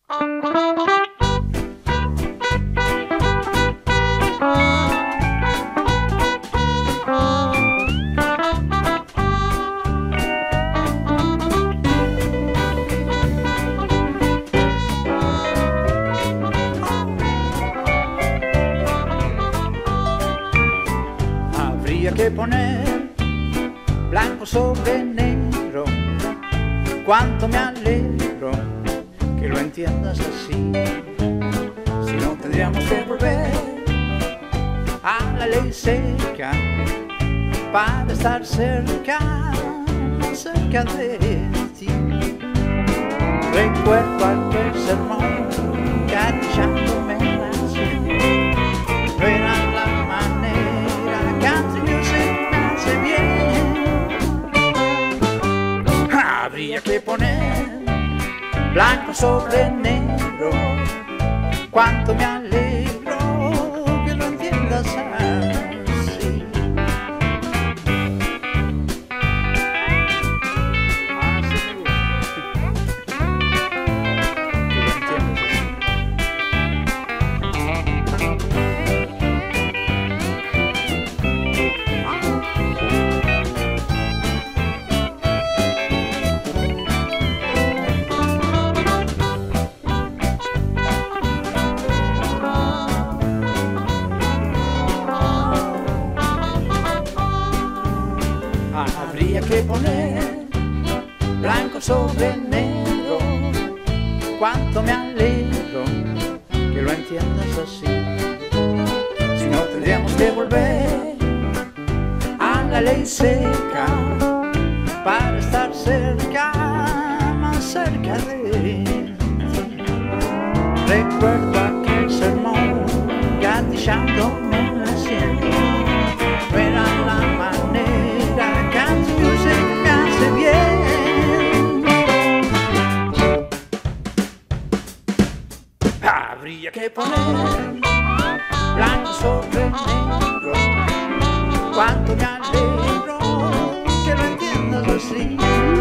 Habría que poner blanco sobre negro. Cuánto me alegro que lo entiendas así. Si no, tendríamos que volver a la ley seca para estar cerca, cerca de ti. Recuerdo aquel sermón acariciándome la sien. No era la manera, country music me hace bien. Habría que poner blanco sobre negro. Cuánto me alegro que lo entiendas así. Habría que poner blanco sobre negro. Cuánto me alegro que lo entiendas así. Si no, tendríamos que volver a la ley seca para estar cerca, más cerca de ti. Recuerdo aquel sermón gatillándome en la sien. No era la manera, country music me hace bien. Habría que poner blanco sobre negro. Cuánto me alegro que lo entiendas así.